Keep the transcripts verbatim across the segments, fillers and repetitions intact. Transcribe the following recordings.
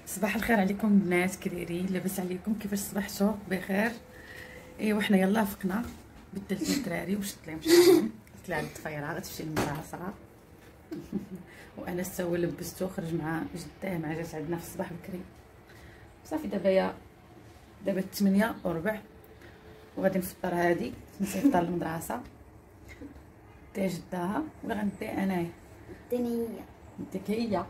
صباح الخير عليكم البنات، كدايرين؟ لاباس عليكم؟ كيفاش صبحتوا؟ بخير. ايوا حنا يلاه فقنا، بدلت الدراري وشدت لهم شعرهم، قلت لها الطفيره غتمشي للمدرسه وانا سوا لبستو خرج مع جداه مع جات عندنا في الصباح بكري. صافي دابا يا دابا الثمانية وربع وغادي نفطر. هادي نفطر المدرسه دي جداها ولا غندي انايا الدنيا نديك هي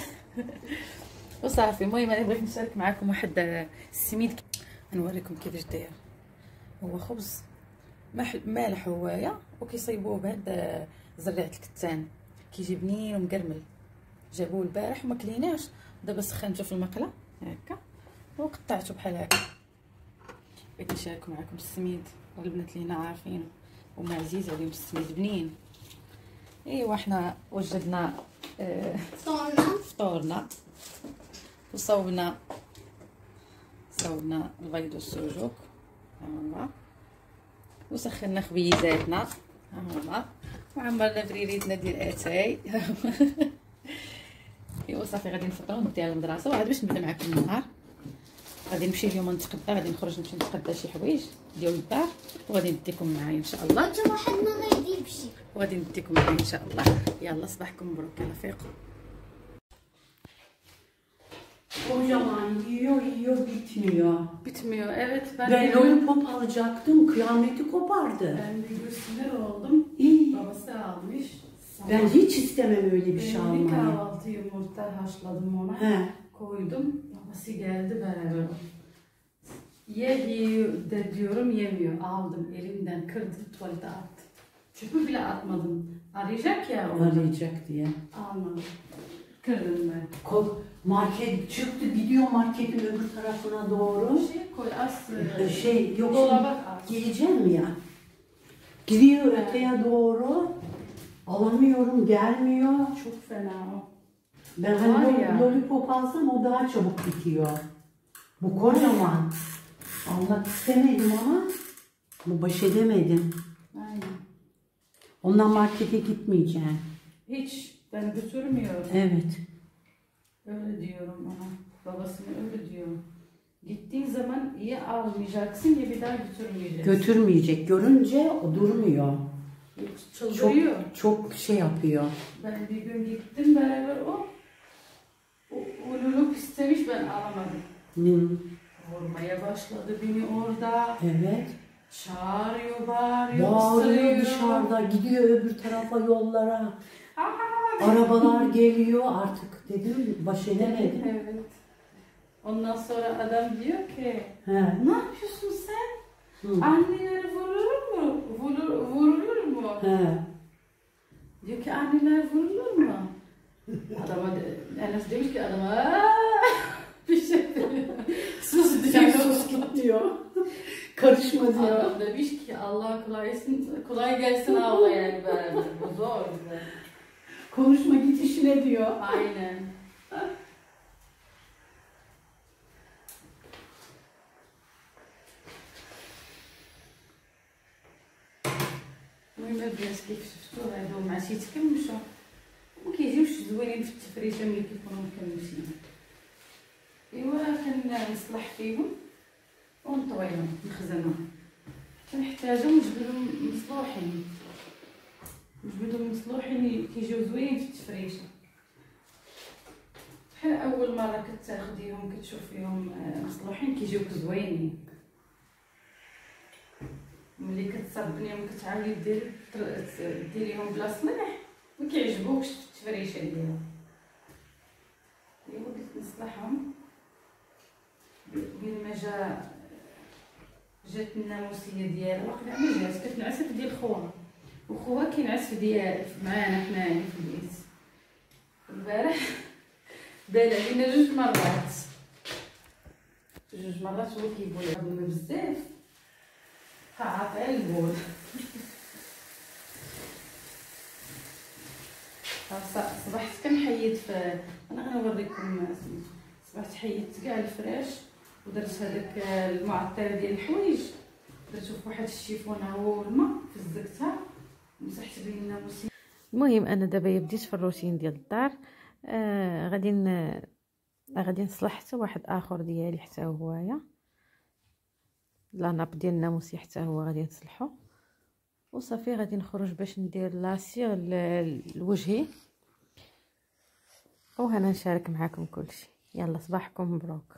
وصافي. المهم انا بغيت نشارك معكم واحد السميد نوريكم كيفاش داير. هو خبز مالح هوايه وكيصايبوه بهاد زريعه الكتان، كيجي بنين ومقرمل. جابوه البارح وما كليناش، دابا سخنته في المقله هكا وقطعته بحال هكا. بغيت نشارك معكم السميد والبنات اللي هنا عارفين وما عزيز عليهم السميد بنين. ايوا حنا وجدنا آه فطورنا فطورنا وصوبنا صوبنا البيض والسجق ها هما، وسخنا خبيزاتنا ها هما، وعمرنا بريريتنا ديال اتاي ايوا صافي غادي نفطروا نديها للمدرسه. وعاد باش نبدا معكم النهار غادي نمشي اليوم نتغدى، غادي نخرج نمشي نتغدى شي حوايج ديال الدار وغادي نديكم معايا ان شاء الله. حتى واحد ما غادي يمشي وغادي نديكم معايا ان شاء الله. يلا صباحكم mebrouk. يلا فيقوا. Kocaman yiyor yiyor bitmiyor. Bitmiyor. Evet ben, Ben de lollipop alacaktım, kıyameti kopardı. ben de sinir oldum. İyi. Babası almış. Ben hiç istemem öyle bir şey Ben bir almayı. kahvaltı yumurta haşladım ona. He. Koydum. Babası geldi beraber. Ye ye de diyorum, yemiyor. Aldım elimden kırdım, tuvalete attım. Çöpü bile atmadım. Arayacak ya o. Arayacak diye. Almadım. Kırdım ben. Kol, market çıktı, gidiyor marketin öbür tarafına doğru. Şey koy as. Ee, Şey yok, Dolaba şimdi geleceğim ya. Gidiyor öteye doğru. Alamıyorum, gelmiyor. Çok fena o. Ben Var hani ya. lollipop alsam o daha çabuk bitiyor. Bu kocaman. Almak istemedim ama bu baş edemedim. Aynen. Ondan markete gitmeyeceğim. Hiç ben götürmüyorum. Evet. Öyle diyorum ona. Babasına öyle diyor. Gittiğin zaman ya almayacaksın ya bir daha götürmeyeceksin. Götürmeyecek. Görünce o durmuyor. Çok Çıldırıyor. çok şey yapıyor. Ben bir gün gittim beraber o. O, o lulup istemiş, ben alamadım. Hmm. Vurmaya başladı beni orada. Evet. Çağırıyor, bağırıyor, Bağırıyor ısırıyor. dışarıda. Gidiyor öbür tarafa yollara. Aa! Arabalar geliyor artık. Dedim baş edemedim. Evet. Ondan sonra adam diyor ki, He. ne yapıyorsun sen? Hı. Anneleri vurulur mu? Vurulur, vurulur mu? He. Diyor ki anneler vurulur mu? Adama, Enes demiş ki adama, "Aa!" bir şey diyor. Sus diyor. Sen sus git diyor. Karışma diyor. Adam demiş ki Allah kolay gelsin, kolay gelsin abla yani beraber. Bu zor bize. Konuşma git işine diyor. Aynen. المهم البنات كيف شفتوا هادو مع شي تكمشوا وما كيجيوش زوينين في التفريشه ملي كيكونوا مكمشين. ايوا كنصلح فيهم ونطويهم نخزنهم. كنحتاجهم نجبدهم مصلوحين، نجبدهم مصلوحين كيجيو زوينين في التفريشه. بحال اول مره كتاخديهم كتشوفيهم مصلوحين كيجيوك زوينين، ملي كتصبنيهم كتعاودي ديري ديريهم بلا صلاح ما كيعجبوكش في التفريشه ديالهم. ايوا قلت نصلحهم. من ما جا جات الناموسيه ديالها واقيلا ما جات، كتنعس ديال خوها وخوها كينعس ديال معانا حنايا في البيت. البارح دار علينا جوج مرات جوج مرات هو كيقول لنا بزاف قاعد على البول. صبحت كنحيد في انا غنوريكم صبحت حيدت كاع الفراش ودرت هذاك المعطر ديال الحوايج، درتو في واحد الشيفون هو الماء فزقتها مسحت به الناموسيه. المهم انا دابا بديت في الروتين ديال الدار. آه غادي غادي نصلح حتى واحد اخر ديالي حتى هويا لا ناب ديال الناموسي حتى هو غادي نصلحو وصافي. غادي نخرج باش ندير لاسيغ لوجهي وهنا نشارك معكم كلشي. يلا صباحكم مبروك.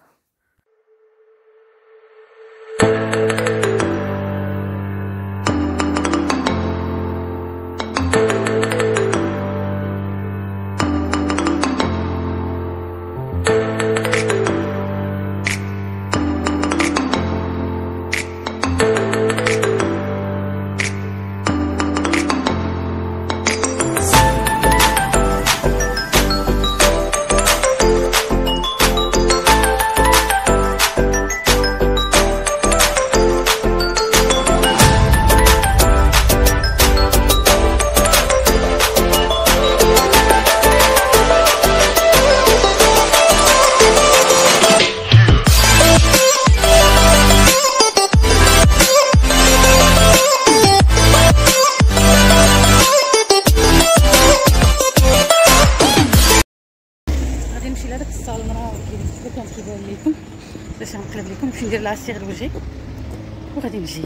باش نقلب لكم باش ندير لاسيغ لوجهي وغادي نجي.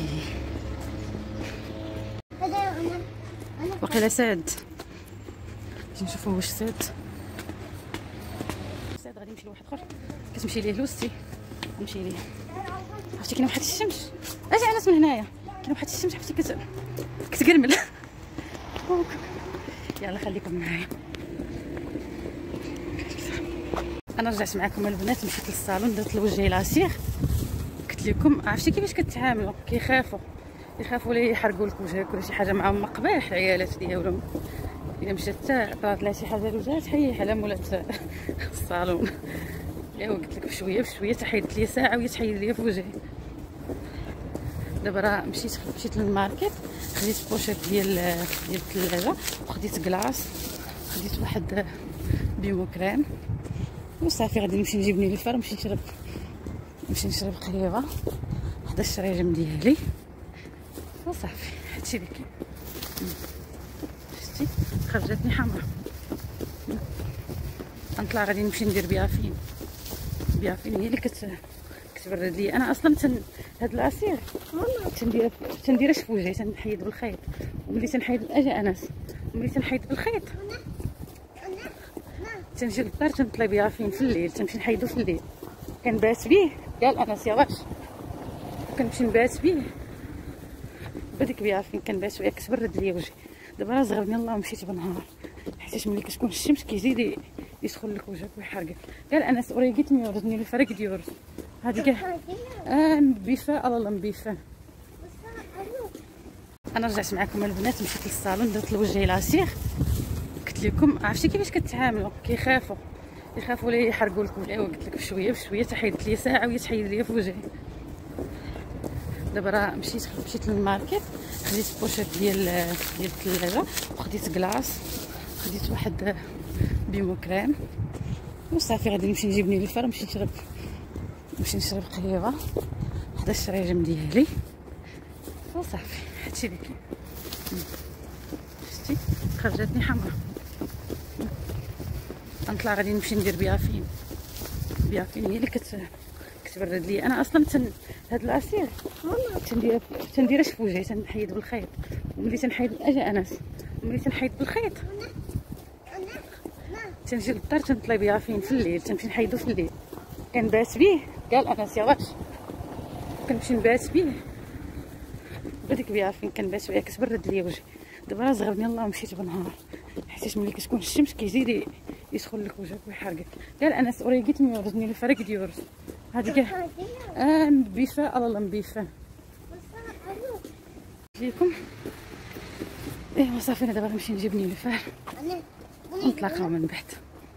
وقيلا ساد باش نشوفوا واش ساد ساد غادي نمشي لواحد اخر كتمشي ليه لوستي نمشي ليه. عرفتي كاين واحد الشمس اجي انس من هنايا كاين واحد الشمس عرفتي كت كتقرمل. يلا خليكم معايا. انا رجعت معكم البنات مشيت للصالون درت لوجهي لاسيغ. قلت لكم عرفتي كيفاش كتعاملوا كيخافوا يخافوا لي يحرقوا لك وجهك ولا شي حاجه معاهم مقباح العيالات ديالهم. الا مشات طرات لها شي حاجه لوجهها تحيح على مولات الصالون. ايوا قلت لك بشويه بشويه تحيدت لي ساعه وهي تحيد لي في وجهي. دابا راه مشيت مشيت للماركت خديت بوشيط ديال ديال الثلاجه وخديت كلاص خديت واحد بيمو كريم وصافي. غادي نمشي نجيب نيلوفر ونمشي نشرب نمشي نشرب قهيوه حدا الشريجم ديالي وصافي. هادشي اللي كاين. شفتي خرجتني حمرا. غنطلع غادي نمشي ندير بيافين. بيافين هي اللي كت كتبرد لي. انا اصلا تن هاد العصير تندير تنديرش في وجهي تنحيد بالخيط وملي تنحيد اجي انس ملي تنحيد بالخيط تنجي للدار تنطلي بيافين في الليل تنمشي نحيدو في الليل كنبات بيه. قال انس يا واش كنمشي نبات بيه بديك بيافين كنبات بيه كتبرد لي وجهي. دابا راه زغرني الله مشيت بالنهار حيت ملي كتكون الشمس كيزيد يسخن لك وجهك ويحرقك. قال انس اوريغيت ميورزني الفرق ديورز هادي كاع اه مبيفه الله مبيفه. انا رجعت معكم البنات مشيت للصالون درت لوجهي لاسيغ. قلت لكم عرفتي كيفاش كتعاملوا كيخافوا يخافوا لي يحرقوا لك وجهي. قلت لك بشويه بشويه تحيدت لي ساعه وهي تحيد لي في وجهي. دابا راه مشيت مشيت للماركت خديت بوشيط ديال ديال الثلاجه وخديت كلاص خديت واحد بيمو كريم وصافي. غادي نمشي نجيب نيلوفر ونمشي نشرب نمشي نشرب قهيوه حدا الشريجم ديالي وصافي. هادشي اللي كاين. شفتي خرجتني حمرا. غنطلع غادي نمشي ندير بيافين. بيافين هي اللي كت كتبرد لي. انا اصلا تن هاد العصير تندير تنديرش في وجهي تنحيد بالخيط وملي تنحيد اجي انس ملي تنحيد بالخيط تنجي للدار تنطلي بيافين في الليل تنمشي نحيدو في الليل كنبات بيه. قال انس يا واش كنمشي نبات بيه بديك بيافين كنبات بيه كتبرد لي وجهي. دابا راه زغرني الله مشيت بالنهار حيت ملي كتكون الشمس كيزيد يسخن لك وجهك ويحرقك. قال انس اوريغيت ميورزني الفرق ديورز هادي كاع اه مبيفه الله مبيفه ليكم. ايوا صافي انا دابا غنمشي نجيب نيلوفر ونتلاقاو من بعد.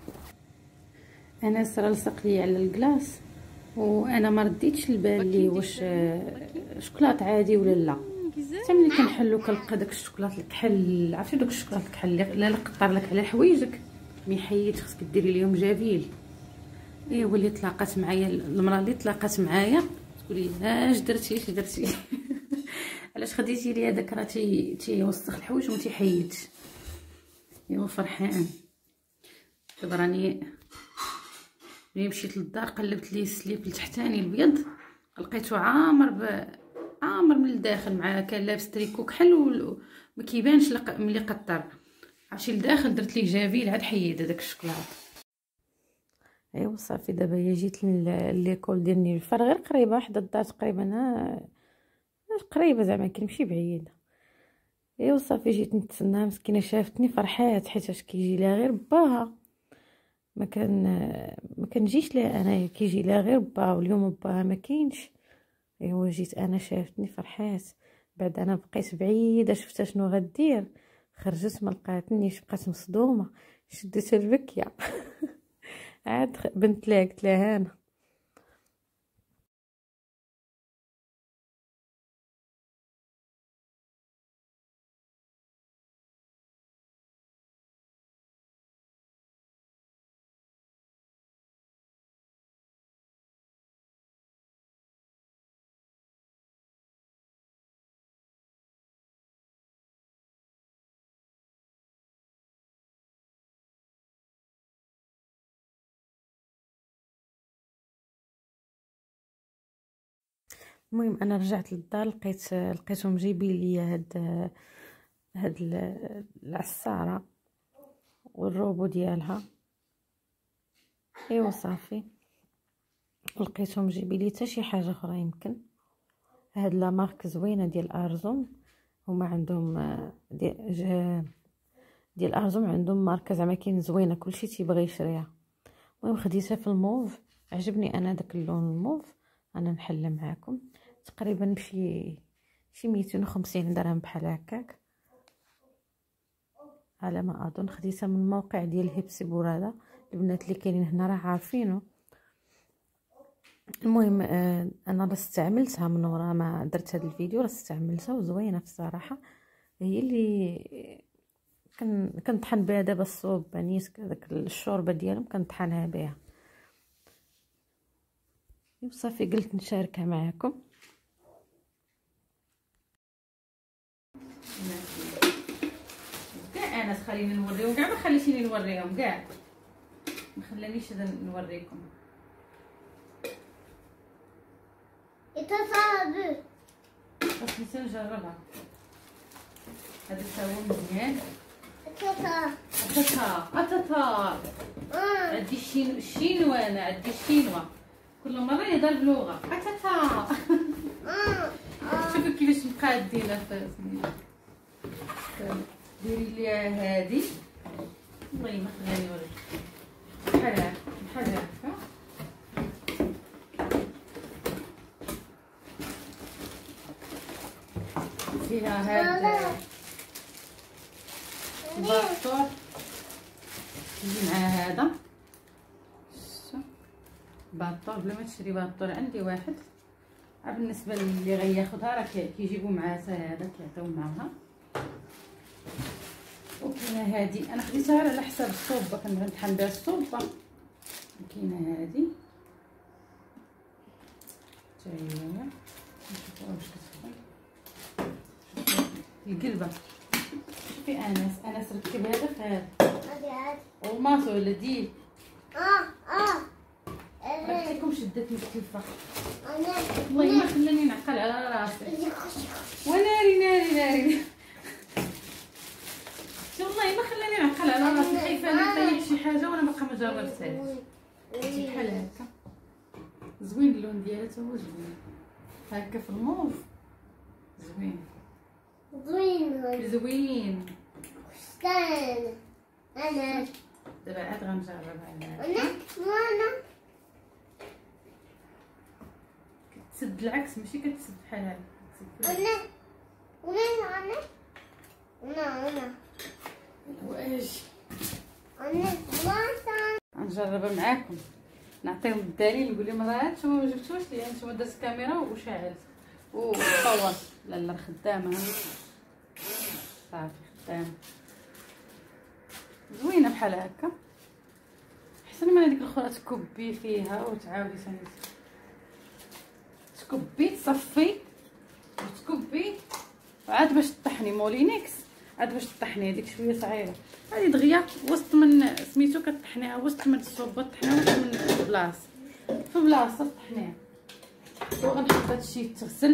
انا راه لصق لي على الكلاص وانا ما رديتش البال لي واش شوكولات عادي ولا لا. حتى ملي كنحلو كنلقى داك الشوكولات الكحل عرفتي داك الشوكولات الكحل اللي قطر لك على حوايجك ميحيد خصك ديري ليهم جافيل. ايوا اللي تلاقات معايا المراه اللي تلاقات معايا تقولي اش درتي اش درتي علاش خديتي لي هذاك راه تي تيوسخ الحوايج وما تيحيدش. ايوا فرحان دابا راني ملي مشيت للدار قلبت ليه السليب التحتاني الابيض لقيته عامر ب... عامر من الداخل، مع كان لابس تريكو كحل وما كيبانش لق... ملي قطر. عرفتي لداخل درت ليه جافيل عاد حيد هذاك الشوكولاط. ايوا صافي دابا هي جيت ليكول ديال نيلوفر غير قريبه، واحد الدار تقريبا قريبه زعما كنمشي بعيده. ايوا صافي جيت نتسناها مسكينه، شافتني فرحات حيتاش كيجي لها غير باها، ما كان ما كنجيش ليها انايا، كيجي لها غير باها، واليوم باها ما كاينش. ايوا جيت انا شافتني فرحات، بعد انا بقيت بعيده شفتها شنو غدير، خرجت ما لقاتنيش، بقات مصدومه شديت البكيه عاد بنت لها قلت لها انا المهم انا رجعت للدار لقيت لقيتهم جايبين لي هاد هاد العصاره والروبو ديالها. ايوا صافي لقيتهم جايبين لي حتى شي حاجه اخرى، يمكن هاد لا مارك زوينه ديال ارزوم، هما عندهم ديال ديال ارزوم عندهم ماركه زعما كاين زوينه كلشي تيبغي يشريها. المهم خديتها في الموف، عجبني انا داك اللون الموف. انا نحل معاكم تقريبا بشي شي ميتين وخمسين درهم بحال هكاك على ما اظن. خديتها من الموقع ديال هيبسي بورادا، البنات اللي كاينين هنا راه عارفينه. المهم آه انا راه استعملتها من ورا ما درت هذا الفيديو، راه استعملتها وزوينه بصراحه. هي اللي كن كنطحن بها دابا الصوب بانيس، داك الشوربه ديالهم كنطحنها بها. وصافي قلت نشاركها معكم. كاع انا خليني نوريهم، كاع ما خليتيني نوريهم، كاع ما خلانيش نوريكم. يتصادوا بس نسى نجربها. هذا هو مزيان. تتا اتتا اتتا عندي الشين الشينوا، انا عندي الشينوا كل مره يهضر بلغه اتتا. شوفوا كيفاش مقادينها في ديري لي هادي. والله ما خلاني نوريك بحال هكا بحال هكا. فيها هاد الباطور يجي مع هذا باطور، بلا ما تشري باطور عندي واحد. بالنسبه للي غياخدها راه كيجيبوا معاه حتى هذا كيعطيو معاها. وكاينه هادي انا خديتها على حساب الصوبه، كنبغي نطحن بها الصوبه. وكاينه هادي حتى هي نشوفوها واش كتخدم. القلبه شوفي انس انس ركب هذا في هذا والماسو ولا ديل. اه اه قلت لكم شدتني الكلفه، والله ما خلاني نعقل على راسي. وناري ناري ناري والله ما خلاني نعقل على راسي، خايفه نطيح شي حاجه وانا باقا ما جربتهاش. بحال هكا زوين اللون ديالها، تا هو زوين هكا في الموف، زوين زوين زوين. استنى انا دابا عاد غنجربها انا. انا وانا كتسد العكس ماشي كتسد بحال هكا. انا وانا انا انا انا واش انا وانا غنجربها معاكم، نعطيهم الدليل نقول لهم راه نتوما ما جبتوش لي، نتوما درت الكاميرا وشعلت وصورت. لا لا خدامه صافي خدامه زوينه بحال هكا، احسن من هذيك الاخرى تكبي فيها وتعاودي ثاني تكبي تصفي وتكبي وعاد باش طحني. مولينكس عاد باش تطحنيها ديك شويه صعيبه. هذه دغيا وسط من سميتو كطحنيها وسط من الصوبه طحنيها وسط من بلاصه في بلاصه طحنيها. وغنحط هادشي يتغسل.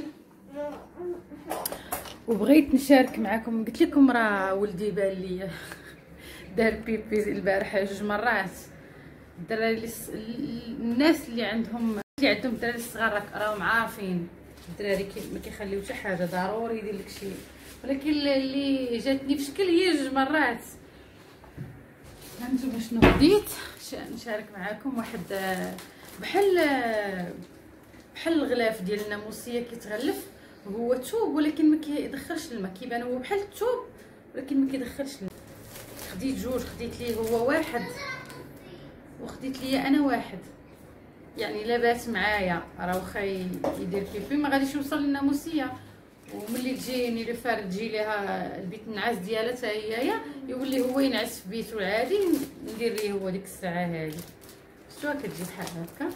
وبغيت نشارك معكم، قلت لكم راه ولدي بان ليا دار بيبي البارح جوج مرات. الدراري الناس اللي عندهم اللي عندهم الدراري الصغار راهم عارفين الدراري ما كيخليو حتى حاجه، ضروري يدير لك شي. ولكن اللي جاتني في شكل هي جوج مرات. فهمتوا شنو بديت نشارك معكم؟ واحد بحال بحال الغلاف ديال الناموسيه كيتغلف، هو توب ولكن ما كيدخلش الماء، كيبان هو بحال التوب ولكن ما كيدخلش الماء. خديت جوج، خديت ليه هو واحد وخديت ليا انا واحد، يعني لاباس معايا راه واخا يدير بيبي ما غاديش يوصل للناموسيه. وملي تجيني لو فار تجي ليها البيت النعاس ديالها حتى هي يولي هو ينعس في بيتو العادي، ندير ليه هو ديك الساعه هذه. شتوها كتجي بحال هكا.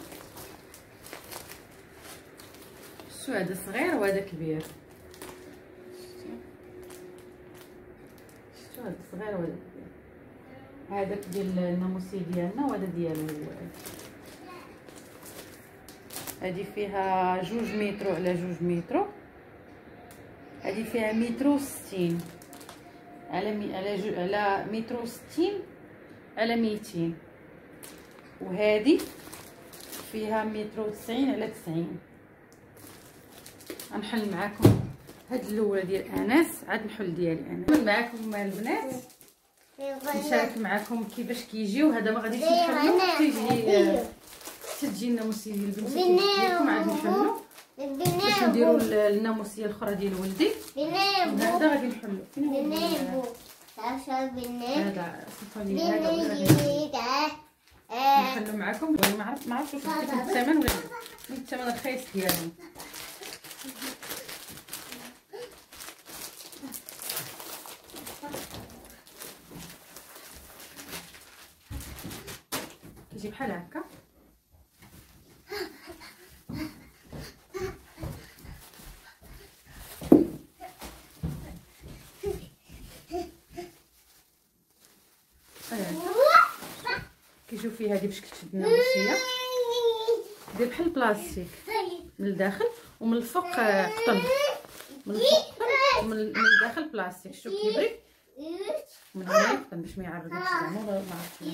شتو هذا صغير وهذا كبير. شتو هذا صغير وهذا كبير. هذاك ديال الناموسي ديالنا وهذا ديالو هو. هذه فيها جوج مترو على جوج مترو، هذه فيها مترو ستين على مي... على جو... على مترو ستين على ميتين، وهذه فيها مترو تسعين على تسعين. غنحل معاكم هاد الاولى ديال انس، عاد نحل ديالي انا. نحل معاكم البنات، نشارك معاكم كيفاش كيجيو. هذا ما غاديش نحلو حتى يجي حتى تجي الناموسيه ديال البنت ديالكم، عاد نحلو باش نديرو الناموسيه الاخرى ديال ولدي. هذا غادي نحلو. بنيبو تعرف بنيبو هذا صفالي هذا غادي نحلو معاكم. ما عرفت ما عرفتش واش كيكون الثمن ولا الثمن رخيص ديالهم. كيجي بحال هكا. كيجيو فيه هذه باش كتشد الناموسيه، دير بحال البلاستيك من الداخل ومن الفوق قطن، من الفوق قطن ومن الداخل بلاستيك. شوف كيبري من هنا قطن باش ما يعرضكش زعما ما عرفتش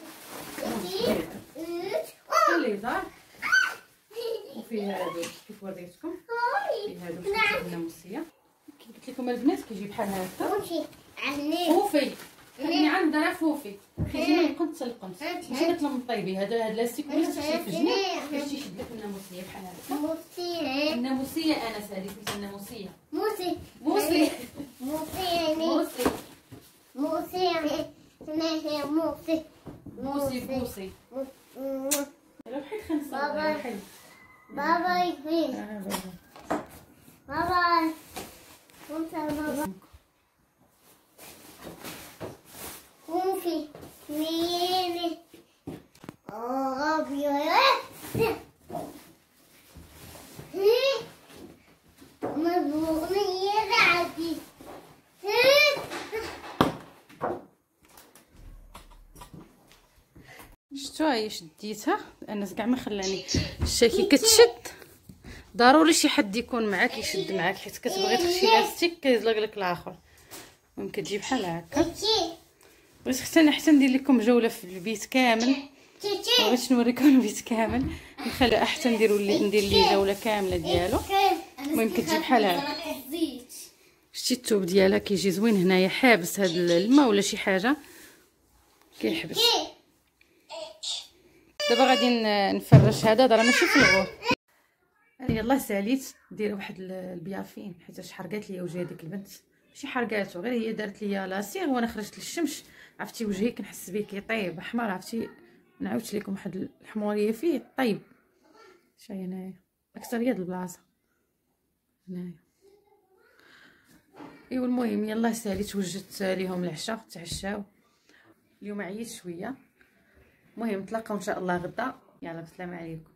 اللي دار. وفيه هادو كيف وريتكم، فيه هادو باش كتشد الناموسيه. كي قلت لكم البنات كيجي بحال هكا. فوفي خليني عند راه فوفي كيجي من القنت حتى القنت، ماشي كتلم طيبي. هذا هذا لاستيك باش تحشي في الجناب باش تيشد لك الناموسيه بحال هكا. الناموسيه انس هذه سميتها الناموسيه. موسي موسي موسي موسي موسي موسي موسي موسي موسي. لو حيت خمسه بابا حيت بابا يفين بابا وانت بابا وفي ميني أبيض مبروغني يدعتي. شتو هي شديتها انس كاع ما خلاني. الشاكي كتشد ضروري شي حد يكون معاك يشد معاك، حيت كتبغي تخشي لاستيك كيزلق لك الاخر. المهم كتجي بحال هكا. بغيت حتى انا حتى ندير لكم جوله في البيت كامل، بغيت نوريكم البيت كامل. نخلي احسن نديروا لي ندير ليه جوله كامله ديالو. المهم كتجي بحال هكا. شتي الثوب ديالها كيجي زوين هنايا، حابس هاد الماء ولا شي حاجه كيحبس. دابا غادي نفرش هذا راه ماشي في الغور. يلاه ساليت ندير واحد البيافين حيت حرقات ليا وجهي هذيك البنت. ماشي حرقاتو غير هي دارت ليا لاسيغ وانا خرجت للشمس. عرفتي وجهي كنحس به كيطيب احمر. عرفتي نعاودت لكم واحد الحموريه فيه طيب. شاي هنايا اكثريه د البلاصه هنايا. ايوا المهم يلاه ساليت وجدت ليهم العشاء تعشاو. اليوم عييت شويه. المهم نتلاقاو ان شاء الله غدا. يلا بسلام عليكم.